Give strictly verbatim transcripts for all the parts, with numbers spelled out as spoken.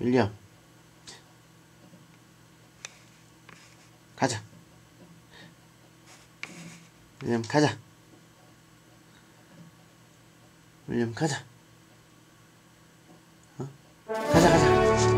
윌리엄 가자. 윌리엄 가자. 윌리엄 가자. 어? 가자 가자.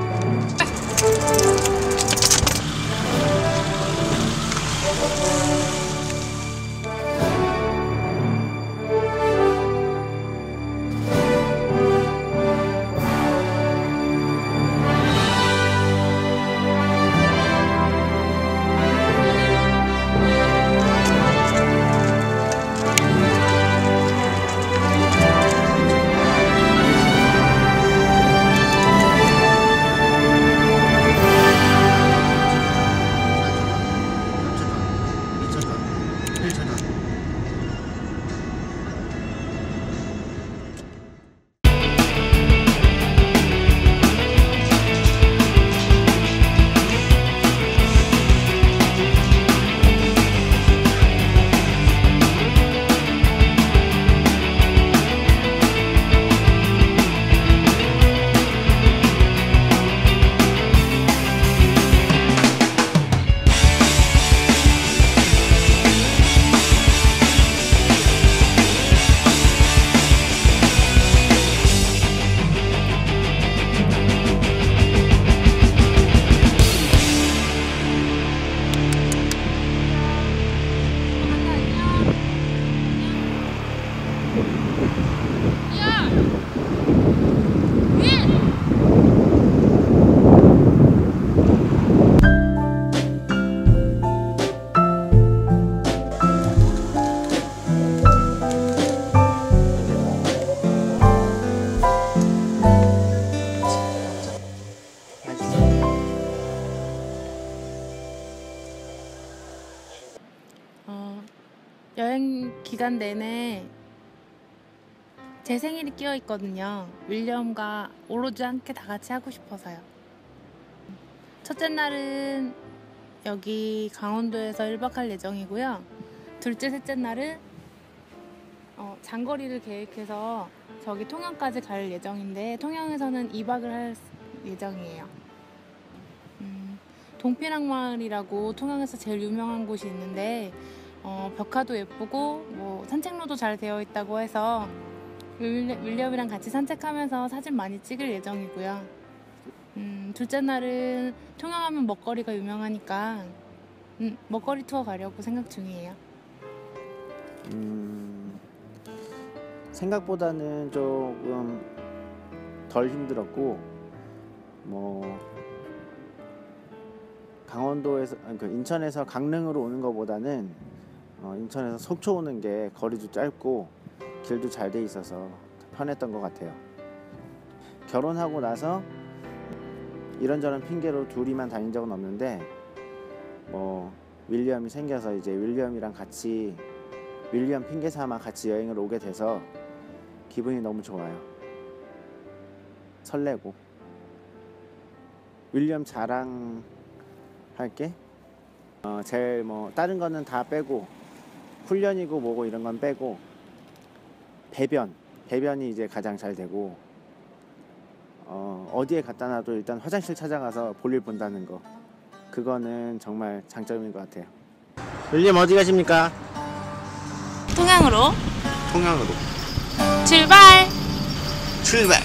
여행 기간 내내 제 생일이 끼어 있거든요. 윌리엄과 오로지 함께 다 같이 하고 싶어서요. 첫째 날은 여기 강원도에서 일 박 할 예정이고요. 둘째, 셋째 날은 어, 장거리를 계획해서 저기 통영까지 갈 예정인데 통영에서는 이 박을 할 예정이에요. 음, 동피랑마을이라고 통영에서 제일 유명한 곳이 있는데 어, 벽화도 예쁘고 뭐 산책로도 잘 되어 있다고 해서 윌리, 윌리엄이랑 같이 산책하면서 사진 많이 찍을 예정이고요. 음, 둘째 날은 통영하면 먹거리가 유명하니까 음, 먹거리 투어 가려고 생각 중이에요. 음, 생각보다는 조금 덜 힘들었고 뭐 강원도에서 아니, 그 인천에서 강릉으로 오는 것보다는 어, 인천에서 속초 오는 게 거리도 짧고 길도 잘 돼 있어서 편했던 것 같아요. 결혼하고 나서 이런저런 핑계로 둘이만 다닌 적은 없는데 뭐 윌리엄이 생겨서 이제 윌리엄이랑 같이 윌리엄 핑계 삼아 같이 여행을 오게 돼서 기분이 너무 좋아요. 설레고. 윌리엄 자랑할게. 어, 제일 뭐 다른 거는 다 빼고 훈련이고 뭐고 이런 건 빼고 배변 배변이 이제 가장 잘 되고 어, 어디에 갖다 놔도 일단 화장실 찾아가서 볼일 본다는 거, 그거는 정말 장점인 것 같아요. 윌리엄 어디 가십니까? 통영으로 통영으로 출발! 출발!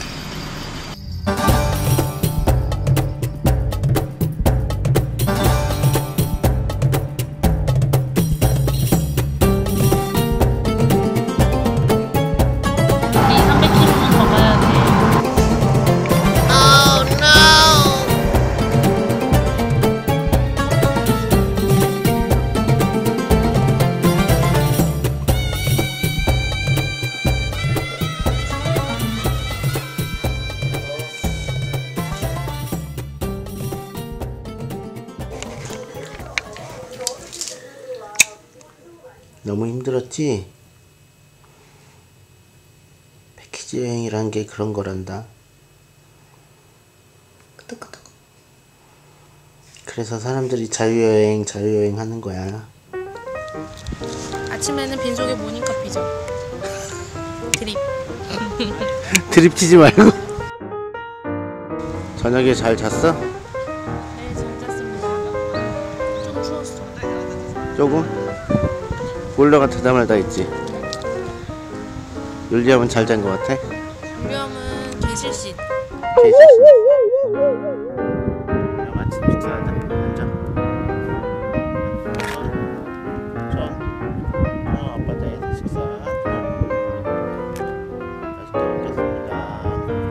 너무 힘들었지? 패키지 여행이란 게 그런 거란다. 끄덕끄덕. 그래서 사람들이 자유여행 자유여행 하는 거야. 아침에는 빈속에 모닝커피죠. 드립. 드립 치지 말고. 저녁에 잘 잤어? 네, 잘 잤습니다. 좀 추웠어. 조금? 보일러가 대담하다 했지? 율리엄은 잘 잔 것 같아? 유령은 개실신. 아침 식사하자. 앉아. 좋아. 어, 아빠 자에서 식사. 다시 또 먹겠습니다.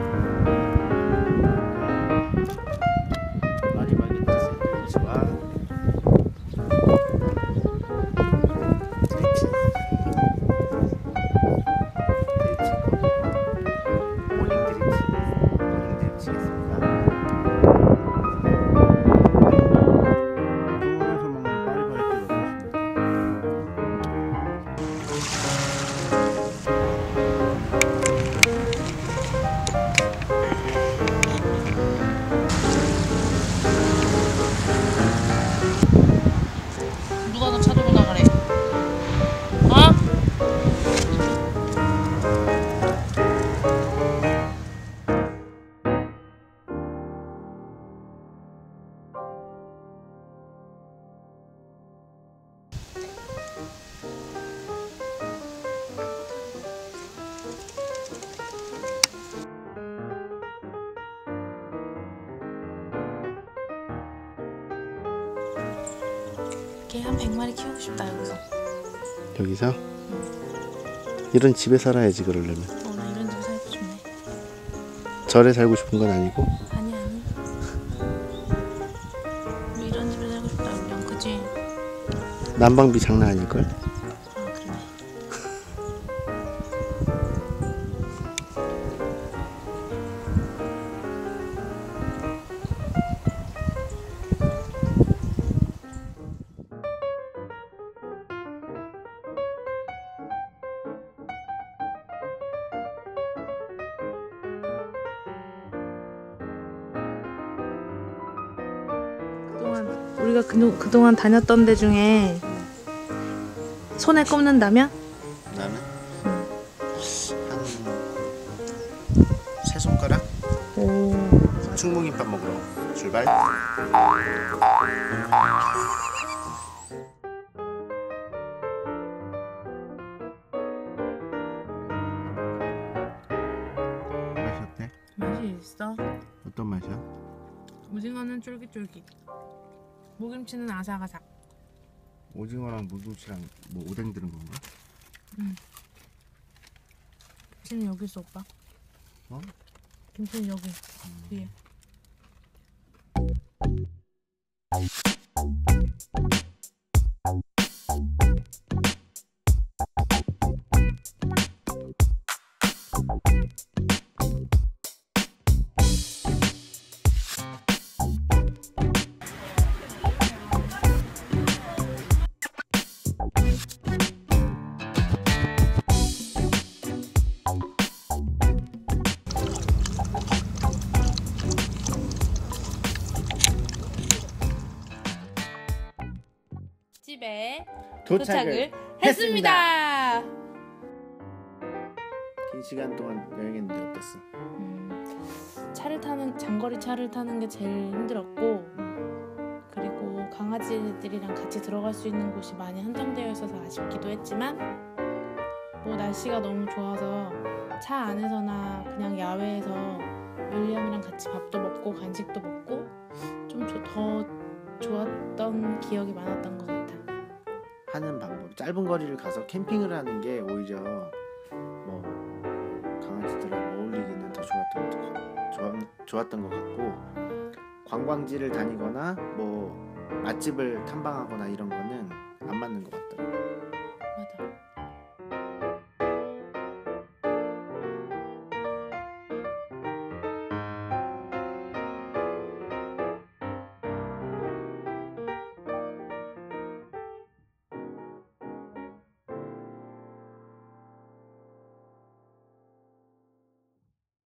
많이 많이 드세요. 샌드위치와 드리치. 드리치. 모닝 드리치. 모닝 드리치겠습니다. 서울에서 먹는 파리바게뜨가 맛있습니다. 누가 너 찾으러 나가래? 어? 개 한 백 마리 키우고 싶다 여기서. 여기서? 이런 집에 살아야지 그러려면. 어, 나 이런 집 살고 싶네. 절에 살고 싶은 건 아니고? 아니 아니. 우리 이런 집에 살고 싶다 우리 그지? 난방비 장난 아닐걸? 아 그러네. 그동안 우리가 그, 그동안 다녔던 데 중에 손에 꼽는다면? 나는? 한 세 손가락? 오. 충무김밥 먹으러 출발. 맛이 어때? 맛이 있어. 어떤 맛이야? 오징어는 쫄깃쫄깃. 무김치는 아삭아삭. 오징어랑 무김치랑 뭐 오뎅 들은 건가? 김치는 여기 있어 오빠. 어? 김치는 여기 뒤에. 집에 도착을, 했습니다. 긴 시간 동안 여행했는데 어땠어? 음, 차를 타는 장거리 차를 타는 게 제일 힘들었고, 그리고 강아지들이랑 같이 들어갈 수 있는 곳이 많이 한정되어 있어서 아쉽기도 했지만, 뭐 날씨가 너무 좋아서 차 안에서나 그냥 야외에서 윌리엄이랑 같이 밥도 먹고 간식도 먹고 좀 더 좋았던 기억이 많았던 것 같아. 하는 방법, 짧은 거리를 가서 캠핑을 하는 게 오히려 뭐 강아지들하고 어울리기는 더 좋았던 것 같- 좋았, 좋았던 것 같고, 관광지를 다니거나 뭐 맛집을 탐방하거나 이런 거는 안 맞는 것 같아.